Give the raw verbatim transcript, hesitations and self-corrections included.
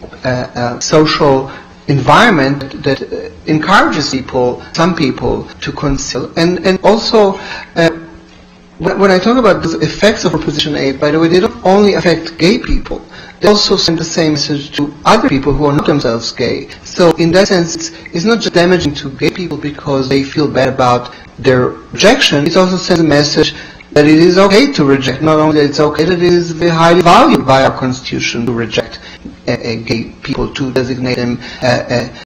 uh, uh, social environment that uh, encourages people, some people, to conceal. And, and also, uh, when, when I talk about the effects of Proposition eight, by the way, they don't only affect gay people. They also send the same message to other people who are not themselves gay. So in that sense, it's, it's not just damaging to gay people because they feel bad about their rejection. It also sends a message that it is okay to reject. Not only that it's okay, that it is very highly valued by our Constitution to reject uh, uh, gay people, to designate them uh, uh,